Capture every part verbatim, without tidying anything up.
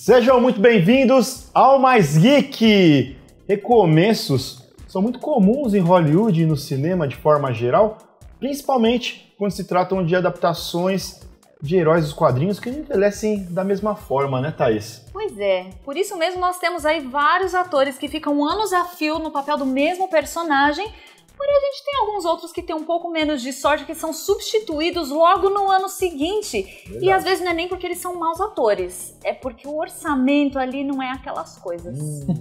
Sejam muito bem-vindos ao Mais Geek! Recomeços são muito comuns em Hollywood e no cinema de forma geral, principalmente quando se tratam de adaptações de heróis dos quadrinhos que não envelhecem da mesma forma, né, Thaís? Pois é, por isso mesmo nós temos aí vários atores que ficam anos a fio no papel do mesmo personagem, porém a gente tem alguns outros que têm um pouco menos de sorte, que são substituídos logo no ano seguinte. Verdade. E às vezes não é nem porque eles são maus atores, é porque o orçamento ali não é aquelas coisas. Hum.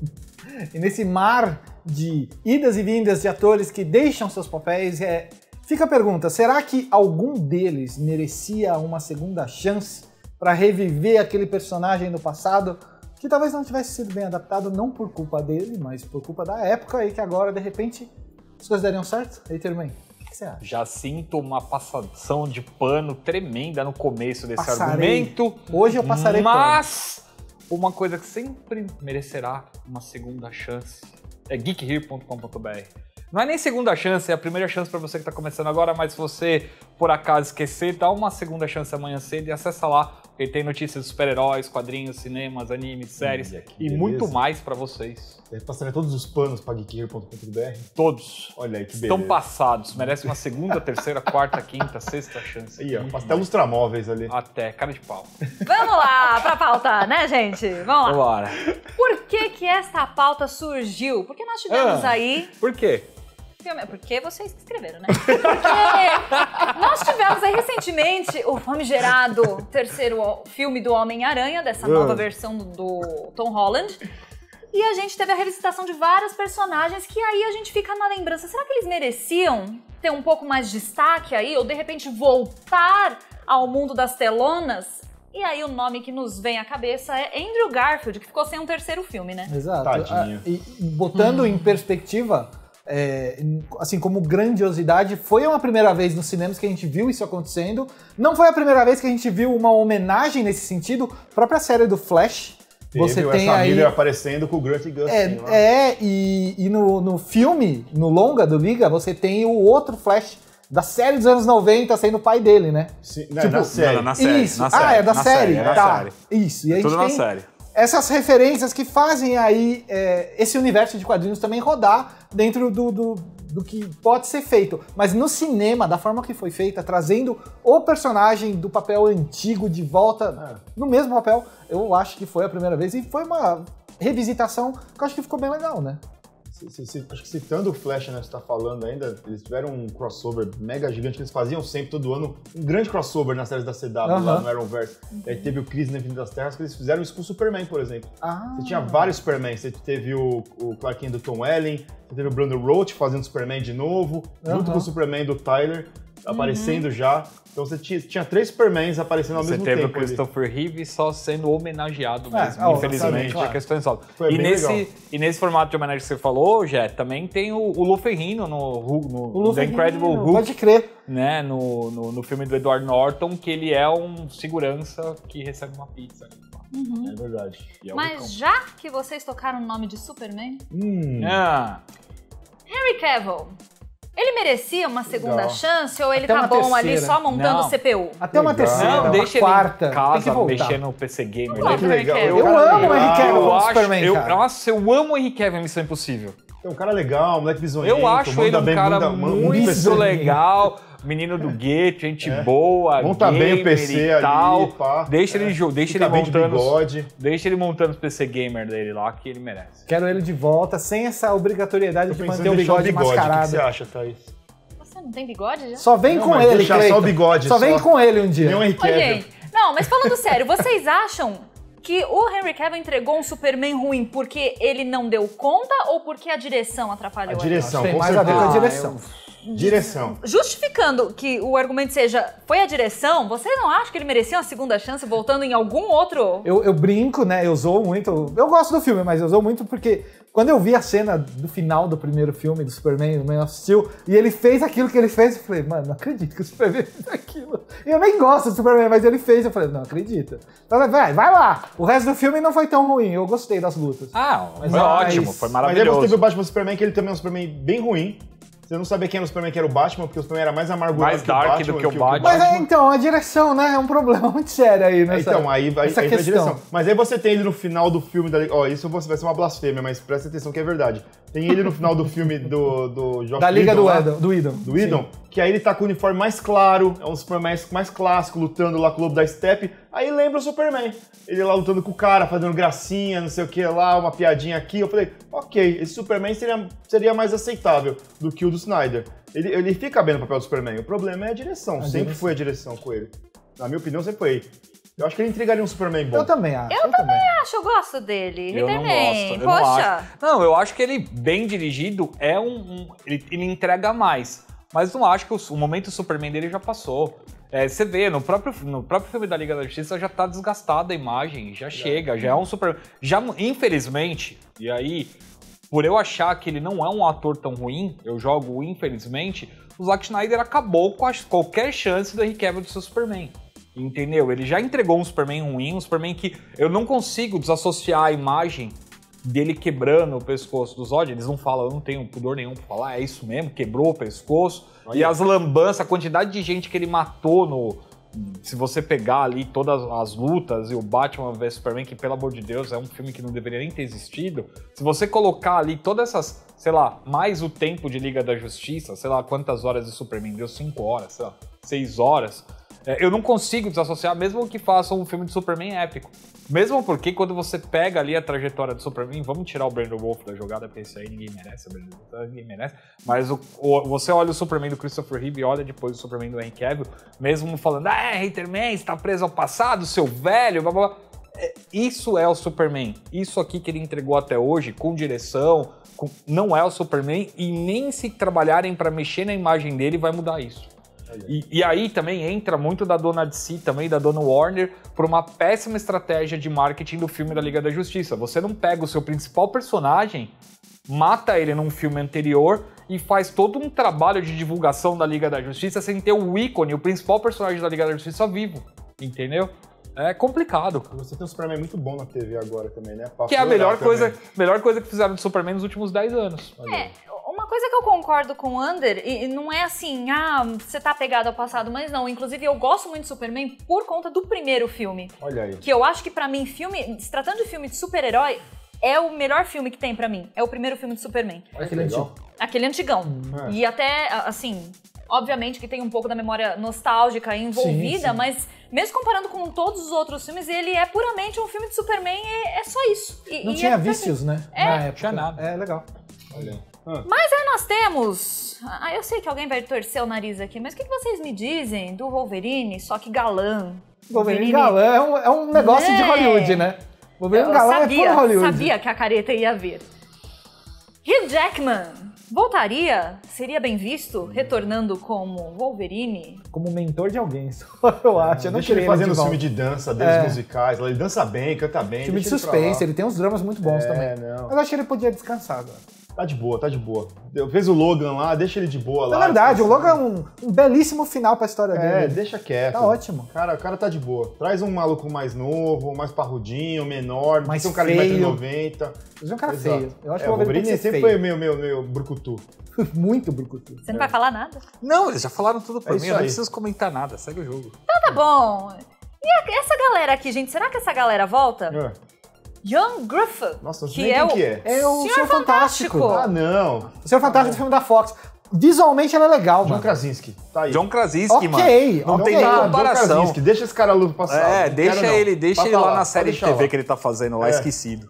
E nesse mar de idas e vindas de atores que deixam seus papéis, é... fica a pergunta, será que algum deles merecia uma segunda chance para reviver aquele personagem do passado que talvez não tivesse sido bem adaptado, não por culpa dele, mas por culpa da época, e que agora, de repente, as coisas dariam certo? Eiterman, o que você acha? Já sinto uma passação de pano tremenda no começo desse Passarei. argumento. Hoje eu passarei Mas pano. Uma coisa que sempre merecerá uma segunda chance é geek here ponto com ponto b r. Não é nem segunda chance, é a primeira chance para você que está começando agora, mas se você, por acaso, esquecer, dá uma segunda chance amanhã cedo e acessa lá, porque tem notícias de super-heróis, quadrinhos, cinemas, animes, séries Hum, e muito mais para vocês. Passando todos os panos para geek here ponto com ponto b r? Todos. Olha aí, que beleza. Estão passados, merecem uma segunda, terceira, quarta, quinta, sexta chance. Aí, ó, até lustramóveis ali. Até, cara de pau. Vamos lá pra pauta, né, gente? Vamos lá. Bora. Por que que esta pauta surgiu? Porque nós tivemos Ah, aí... Por quê? Porque vocês que escreveram, né? Porque nós tivemos aí recentemente o famigerado terceiro filme do Homem-Aranha, dessa nova versão do Tom Holland. E a gente teve a revisitação de vários personagens que aí a gente fica na lembrança. Será que eles mereciam ter um pouco mais de destaque aí? Ou de repente voltar ao mundo das telonas? E aí o nome que nos vem à cabeça é Andrew Garfield, que ficou sem um terceiro filme, né? Exato. Tadinho. E botando hum. em perspectiva... É, assim como grandiosidade, foi uma primeira vez nos cinemas que a gente viu isso acontecendo. Não foi a primeira vez que a gente viu uma homenagem nesse sentido. A própria série do Flash. Teve você essa tem aí aparecendo com o Grant Gustin. É, é e, e no, no filme, no longa do Liga, você tem o outro Flash da série dos anos noventa sendo o pai dele, né? Sim, não, tipo, na série. Não, na série. Isso. Na ah, série, é da na série. série, é tá. da série. Isso. E a é tudo gente na tem série. Essas referências que fazem aí é, esse universo de quadrinhos também rodar dentro do, do, do que pode ser feito. Mas no cinema, da forma que foi feita, trazendo o personagem do papel antigo de volta é. no mesmo papel, eu acho que foi a primeira vez. E foi uma revisitação que eu acho que ficou bem legal, né? Se, se, acho que citando o Flash, né, que você tá falando ainda, eles tiveram um crossover mega gigante que eles faziam sempre, todo ano, um grande crossover nas séries da C W, uhum. lá no Arrowverse. Uhum. Aí teve o Crise na Infinita das Terras, que eles fizeram isso com o Superman, por exemplo. Ah. Você tinha vários Superman, você teve o, o Clark Kent do Tom Welling, você teve o Brandon Roach fazendo Superman de novo, uhum. junto com o Superman do Tyler, aparecendo uhum. já. Então você tinha, tinha três Supermans aparecendo ao você mesmo tempo. Você teve o Christopher ali. Reeve só sendo homenageado mesmo, é, infelizmente, claro. a questões óbvias. E nesse, e nesse formato de homenagem que você falou, Jé, também tem o, o Lou Ferrigno no, no, no The Incredible Hulk. Pode crer. Né, no, no, no filme do Edward Norton, que ele é um segurança que recebe uma pizza. Uhum. É verdade. É Mas já que vocês tocaram o nome de Superman, hum. ah. Henry Cavill, ele merecia uma segunda Legal. chance ou ele Até tá bom terceira. ali só montando o C P U? Até uma Legal. terceira, Não, uma deixa quarta. ele em casa, tem que voltar. mexendo no P C Gamer. Não, Que legal. Eu, Eu amo o Henry Cavill Eu como acho, Superman, eu, cara. nossa, eu amo o Henry Cavill em Missão Impossível. É um cara legal, um moleque bizonhento. Eu acho ele um bem, cara manda, muito manda legal, menino do gueto, gente é. boa, monta bem o P C e ali, tal. pá. Deixa é. ele, deixa Fica ele bem de montando, bigode. deixa ele montando os P C Gamer dele lá, que ele merece. Quero ele de volta, sem essa obrigatoriedade Tô de pensando manter o em deixar bigode, bigode. mascarado. O que você acha, Thaís? Você não tem bigode já? Só vem Não, com mas ele, deixar Cleiton. só o bigode, Só só. vem com ele um dia. Nem o Henry Ô, Cavill. gente, não, mas falando sério, vocês acham que o Henry Cavill entregou um Superman ruim porque ele não deu conta ou porque a direção atrapalhou? A direção, Tem com mais a ver com a certeza. direção. Direção. Justificando que o argumento seja, foi a direção, vocês não acham que ele merecia uma segunda chance voltando em algum outro? Eu, eu brinco, né? Eu zoo muito. Eu gosto do filme, mas eu zoo muito porque quando eu vi a cena do final do primeiro filme do Superman, o Man of Steel, e ele fez aquilo que ele fez, eu falei, mano, não acredito que o Superman fez aquilo. E eu nem gosto do Superman, mas ele fez, eu falei, não acredita. Então, vai, vai lá. O resto do filme não foi tão ruim, eu gostei das lutas. Ah, Mas foi é ótimo, mais- foi Mas aí maravilhoso. você teve o Batman Superman, que ele também é um Superman bem ruim. Você não sabia quem era o Superman, que era o Batman, porque o Superman era mais amargurado Mais que o dark Batman. do que o que Batman. Mas é, então, a direção, né? É um problema muito sério aí nessa, Então, aí vai nessa aí vai a questão. direção. Mas aí você tem ele no final do filme da... Ó, isso vai ser uma blasfêmia, mas presta atenção que é verdade. Tem ele no final do filme do, do Josh Da Liga Whedon, do lá, Edom, do Idon. do Whedon, que aí ele tá com o uniforme mais claro, é um Superman mais, mais clássico, lutando lá com o Lobo da Steppe. Aí lembra o Superman. Ele lá lutando com o cara, fazendo gracinha, não sei o que lá, uma piadinha aqui. Eu falei, ok, esse Superman seria, seria mais aceitável do que o do Snyder. Ele, ele fica bem no papel do Superman. O problema é a direção. A sempre direção. foi a direção com ele. Na minha opinião, sempre foi ele. Eu acho que ele entregaria um Superman bom. Eu também acho. Eu, também acho, eu gosto dele. Eu não Enderman, gosto. Eu não poxa. acho. Não, eu acho que ele, bem dirigido, é um. um- ele, ele entrega mais. Mas não acho que o, o momento Superman dele já passou. É, você vê, no próprio, no próprio filme da Liga da Justiça já tá desgastada a imagem, já chega, já é um super. Já, infelizmente, e aí, por eu achar que ele não é um ator tão ruim, eu jogo infelizmente, o Zack Snyder acabou com a, qualquer chance do Henry Cavill de ser Superman. Entendeu? Ele já entregou um Superman ruim, um Superman que eu não consigo desassociar a imagem dele quebrando o pescoço do Zod. Eles não falam, eu não tenho pudor nenhum pra falar, é isso mesmo, quebrou o pescoço. Olha. E as lambanças, a quantidade de gente que ele matou no... Se você pegar ali todas as lutas e o Batman versus Superman, que pelo amor de Deus é um filme que não deveria nem ter existido, se você colocar ali todas essas, sei lá, mais o tempo de Liga da Justiça, sei lá quantas horas de Superman, deu cinco horas, sei lá, seis horas, é, eu não consigo desassociar, mesmo que façam um filme de Superman épico. Mesmo porque quando você pega ali a trajetória do Superman, vamos tirar o Brandon Wolf da jogada, porque isso aí ninguém merece, o Brandon Wolf ninguém merece, mas o, o, você olha o Superman do Christopher Reeve e olha depois o Superman do Henry Cavill, mesmo falando, ah, Haterman, você tá preso ao passado, seu velho, blá blá blá. É, isso é o Superman. Isso aqui que ele entregou até hoje, com direção, com, não é o Superman, e nem se trabalharem pra mexer na imagem dele vai mudar isso. E, e aí também entra muito da dona D C, também da dona Warner, por uma péssima estratégia de marketing do filme da Liga da Justiça. Você não pega o seu principal personagem, mata ele num filme anterior e faz todo um trabalho de divulgação da Liga da Justiça sem ter o ícone, o principal personagem da Liga da Justiça vivo, entendeu? É complicado. Você tem um Superman muito bom na T V agora também, né? Pra Que é a florar melhor também. coisa, melhor coisa que fizeram do Superman nos últimos dez anos. É, uma coisa que eu concordo com o Under, e e não é assim, ah, você tá apegado ao passado, mas não. Inclusive, eu gosto muito de Superman por conta do primeiro filme. Olha aí. Que eu acho que pra mim, filme, se tratando de filme de super-herói, é o melhor filme que tem pra mim. É o primeiro filme de Superman. Olha que Aquele legal. antigo. Aquele antigão. É. E até, assim, obviamente que tem um pouco da memória nostálgica envolvida, Sim, sim. mas mesmo comparando com todos os outros filmes, ele é puramente um filme de Superman, é, é só isso. E- Não e tinha é vícios, né? É. Na época. Tinha nada. É, legal. Olha. Mas aí nós temos... Ah, eu sei que alguém vai torcer o nariz aqui, mas o que que vocês me dizem do Wolverine, só que galã? Wolverine galã é um, é um negócio de Né? Hollywood, né? Wolverine Eu galã sabia, é puro Hollywood. sabia que a careta ia vir. Hugh Jackman voltaria? Seria bem visto retornando como Wolverine? Como mentor de alguém, só eu acho. Eu não Deixa ele queria fazendo de os volta. filmes de dança deles, É. musicais. Ele dança bem, canta bem. Filme de deixa ele pra suspense, lá. ele tem uns dramas muito bons É, também. não. Mas eu acho que ele podia descansar agora. Tá de boa, tá de boa. Deu- Fez o Logan lá, deixa ele de boa lá. Na verdade, o descansando. Logan é um, um belíssimo final pra história É, dele. deixa quieto. Tá ótimo. Cara, o cara tá de boa. Traz um maluco mais novo, mais parrudinho, menor. Mais tem um cara de feio. um metro e noventa. Mas é um cara Exato. feio. Eu acho É, que o o Wolverine Wolverine tem que ser sempre feio. foi meio, meio, meio brucutu. Muito brucutu. Você não vai falar nada? Não, eles já falaram tudo pra É mim, isso eu não aí. preciso comentar nada, segue o jogo. Então tá bom. E a- essa galera aqui, gente, será que essa galera volta? É. Young Griffith, Nossa, não que sei é quem o... que é. É o Senhor Senhor Fantástico. Fantástico. Ah, não. O Senhor Fantástico do filme da Fox. Visualmente ela é legal, John mano. Krasinski. Tá aí. John Krasinski, Ok, mano. Não ok. tem nem Ah, John comparação. Krasinski. Deixa esse cara luto passar. É, Não deixa quero, não. ele, deixa Pode ele lá falar, na pode série de deixar T V lá. que ele tá fazendo lá, É. esquecido.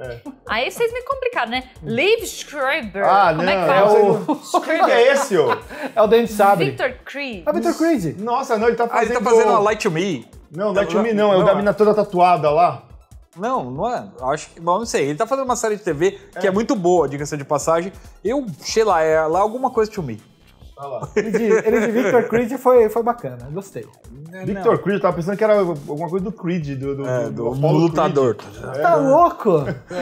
Aí vocês me complicaram, né? Liv Schreiber. Ah, Como não. é que É fala? o... Quem que é esse, ô? É o Dente Sabre. Victor Creed. É o Victor Creed. Nossa, não, ele tá Ah, fazendo... ele tá fazendo a Light to Me. Não, Light to Me não. É o Não, da é. mina toda tatuada lá. Não, não é. Acho que. Bom, não sei. Ele tá fazendo uma série de T V que é, muito boa, diga-se de passagem. Eu, sei lá, é lá alguma coisa to me. Olha lá. Ele de, ele de Victor Creed foi, foi bacana. Gostei. Victor Creed, eu tava pensando que era alguma coisa do Creed, do, do, É, do, do Apollo lutador. Creed. Tá louco?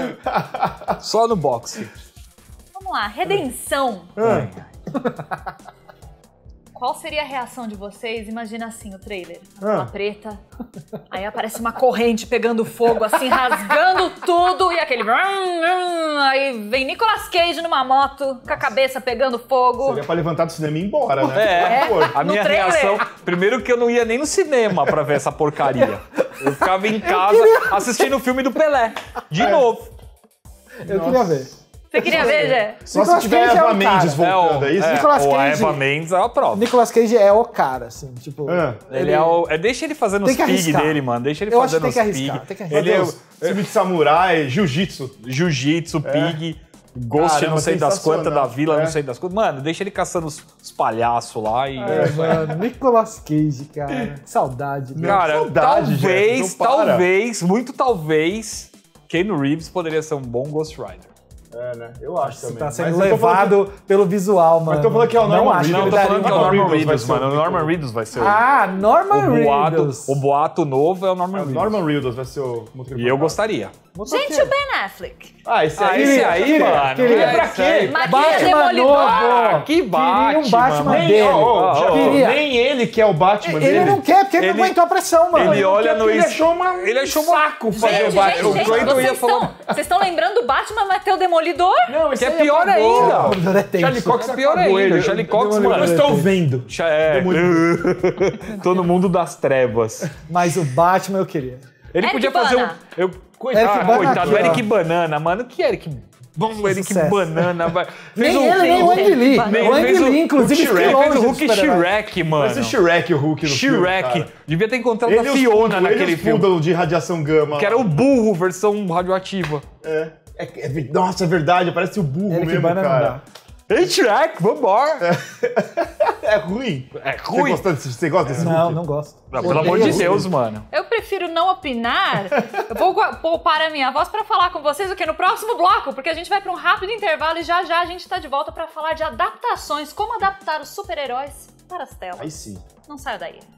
Só no boxe. Vamos lá, Redenção. Ah, Qual seria a reação de vocês? Imagina assim, o trailer. A Ah. tela preta, aí aparece uma corrente pegando fogo, assim, rasgando tudo, e aquele... vrum, vrum, aí vem Nicolas Cage numa moto, com a cabeça pegando fogo. Seria pra levantar do cinema e ir embora, né? É, Por favor. a No minha trailer. reação... Primeiro que eu não ia nem no cinema pra ver essa porcaria. Eu ficava em casa assistindo o filme do Pelé. De É. novo. Eu queria ver. Você queria ver, Jé? Só Nicolas se tiver Cage é Eva um cara. Mendes voltando, é, o, isso? é, Nicolas ou a Cage- Eva Mendes é a prova. Nicolas Cage é o cara, assim, tipo... Ah. Ele é o... é, deixa ele fazendo Tem os que pig arriscar. dele, mano. Deixa ele Eu acho que fazendo tem que os pig. arriscar, tem que arriscar. Ele é Meu o Deus, filme de samurai, jiu-jitsu. jiu-jitsu, pig, ghost Caramba, não sei das sensacional. quantas, da vila É. não sei das quantas. Mano, deixa ele caçando os, os palhaços lá e... É, mano, Nicolas Cage, cara. Que saudade. meu. Cara, saudade, talvez, Jeff, não para. talvez, muito talvez, Keanu Reeves poderia ser um bom Ghost Rider. É, né? Eu acho Você também. tá Mas sendo eu tô falando levado pelo visual, mano. Mas tô falando que é o Não Norman acho Reedus. Não, ele tô daria falando que é o uma- Norman Reedus vai Reedus, ser o mano. O Nicolas. Norman Reedus vai ser o... Ah, Norman O boato, Reedus. o boato novo é o Norman que Reedus. Norman Reedus vai ser o motorista. E eu gostaria. Gente, o Ben Affleck. Ah, esse Ah, aí. esse aí, queria, mano. queria. é Pra isso quê? aí. Mas Batman queria Demolidor. novo. Que Batman, Queria um Batman mano. dele. Nem, oh, oh, Oh, queria. nem ele quer o Batman Ele dele. não quer, porque ele, Ele- não aguentou a pressão, mano. Ele olha no... Ele es- achou uma, Ele achou um uma- saco fazer Gente, o gente, Batman. gente, O Clayton vocês ia falar- estão, vocês estão lembrando do Batman, mas tem o Demolidor? Não, esse Que é aí pior apagou. ainda. O Demolidor é tenso. Charlie Cox É pior apagou ainda, ele. o Charlie Cox, Eu mano. não estou vendo. Já é. Tô no mundo das trevas. Mas o Batman eu queria. Ele Eric podia fazer um... Bana. Eu, coitado, Eric Bana coitado, aqui, o ó. Eric Banana, mano. Que Eric... Bom, Eric Sucesso. Banana, vai. Nem um- ele, nem o Ang Lee. Nem O Ang fez o- Lee, inclusive, o Shrek, ficou longe fez o do Hulk super-herói. Shrek, mano. Vai ser Shrek o Hulk no filme, Shrek. cara. Devia ter encontrado Ele a e os Fiona fundos- naquele ele e os filme. fundos de radiação gama. Que era o burro, versão radioativa. É. É, é, ver- nossa, é verdade, parece o burro Eric mesmo, Bana não cara. dá. Ei, Shrek, vambora. É ruim. É Você ruim. gosta desse, você gosta desse Não, Hulk? não gosto. Não, pelo amor de Deus, mano. Eu prefiro não opinar. Eu vou gua- poupar a minha voz pra falar com vocês o que no próximo bloco, porque a gente vai pra um rápido intervalo e já já a gente tá de volta pra falar de adaptações, como adaptar os super-heróis para as telas. Aí sim. Não saia daí.